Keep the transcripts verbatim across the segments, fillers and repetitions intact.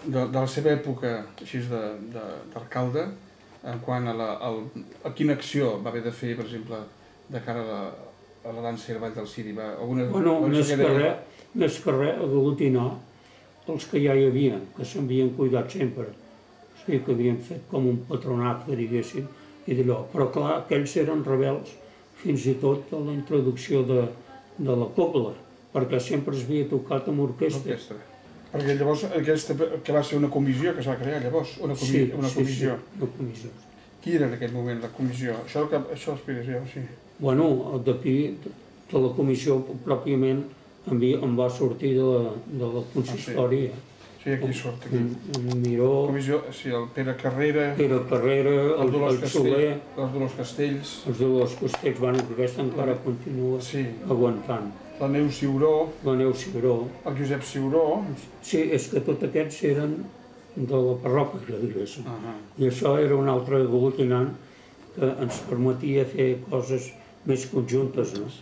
de la seva època així d'alcalde, en quant a quina acció va haver de fer, per exemple, de cara a la dansa i el ball del Ciri? Bueno, més que res, aglutinar els que ja hi havia, que s'havien cuidat sempre. O sigui, que havien fet com un patronat, que diguéssim, i d'allò. Però clar, aquells eren rebels fins i tot a la introducció de la cobla, perquè sempre es havia tocat amb orquestra. Perquè llavors aquesta que va ser una comissió que es va crear llavors? Sí, sí, sí, una comissió. Qui era en aquell moment la comissió? Això l'expliques jo, sí. Bueno, d'aquí, de la comissió pròpiament, em va sortir de la consistori. Sí, aquí surt, aquí. En Miró... Sí, el Pere Carrera... Pere Carrera, el Soler... Els Dolors Castells... Els Dolors Castells, bueno, que aquesta encara continua aguantant. La Neus Ciuró... La Neus Ciuró... El Josep Ciuró... Sí, és que tots aquests eren de la parròquia, diguéssim. I això era un altre aglutinant que ens permetia fer coses més conjuntes, no?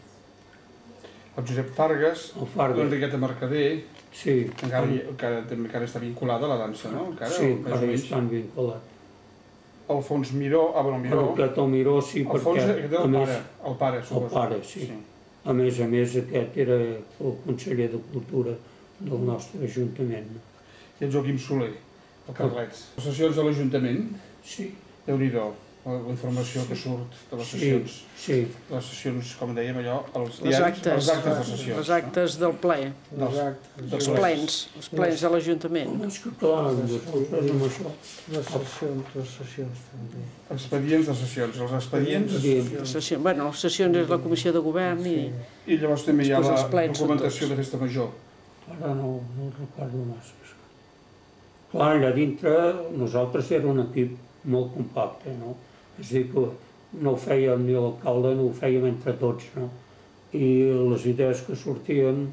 El Josep Fargas, l'Enriqueta Mercader... Sí. Encara està vinculada a la dansa, no? Sí, encara hi estan vinculats. Alfons Miró, ah, bueno, Miró... Aquest el Miró, sí, perquè... El pare, el pare, suposo. El pare, sí. A més a més, aquest era el conseller de Cultura del nostre Ajuntament. I el Joaquim Soler, el Carlets. Les sessions de l'Ajuntament? Sí. Déu-n'hi-do, la informació que surt de les sessions. Sí, sí. Les sessions, com dèiem allò, els diaris, els actes de sessions. Les actes del ple. Els plens, els plens de l'Ajuntament. És que clar, nosaltres amb això... Les sessions, les sessions també. Expedients de sessions, els expedients... Bueno, les sessions és la Comissió de Govern i... I llavors també hi ha la documentació de festa major. Ara no ho recordo massa. Clar, allà dintre nosaltres era un equip molt compacte, no? És a dir, que no ho fèiem ni l'alcalde, no ho fèiem entre tots, no? I les idees que sortien,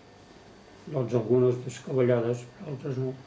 doncs algunes descabellades, però altres no.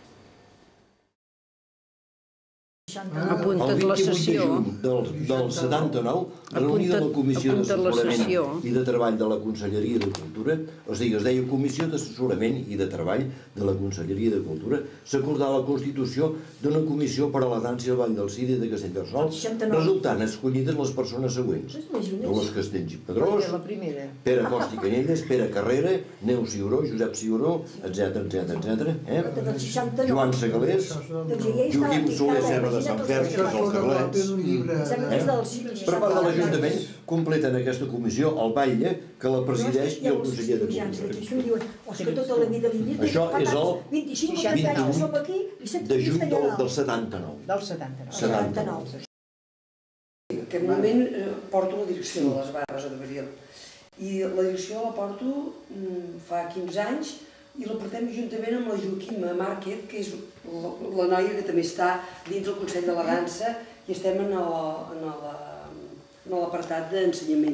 Apunta't la sessió. Del setanta-nou, reunió de la Comissió d'Assessorament i de Treball de la Conselleria de Cultura, o sigui, es deia Comissió d'Assessorament i de Treball de la Conselleria de Cultura, s'acordà la constitució d'una comissió per a la dansa i el ball del Ciri de Castellterçol, resultant escollides les persones següents: Dolors Castells i Pedrós, Pere Costa i Canyelles, Pere Carrera, Neus Ciuró, Josep Ciuró, etcètera, etcètera, etcètera, Joan Segalés, Joaquim Soler Serra de Sant Ferri, que és el Carlets. Per part de l'Ajuntament completen aquesta comissió el batlle, que la presideix, i el conseller de Cultura. Això és el vint-i-u de juny del setanta-nou. Del setanta-nou. En aquest moment porto la direcció de les barres a Gabriel. I la direcció la porto fa quinze anys i la portem juntament amb la Joaquima Márquez, que és la noia que també està dins del Consell de la Dansa, i estem en l'apartat d'ensenyament.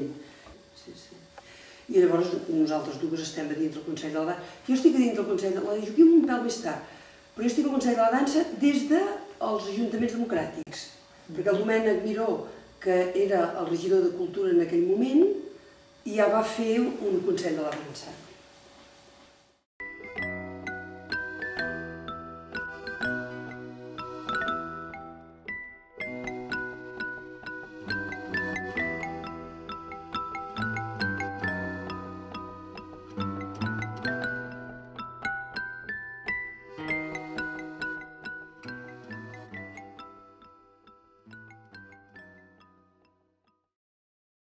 I llavors nosaltres dues estem a dins del Consell de la Dansa. Jo estic a dins del Consell de la Dansa, la Joaquima un pèl més tard, però jo estic al Consell de la Dansa des dels ajuntaments democràtics, perquè el Domènec Miró, que era el regidor de Cultura en aquell moment, ja va fer un Consell de la Dansa.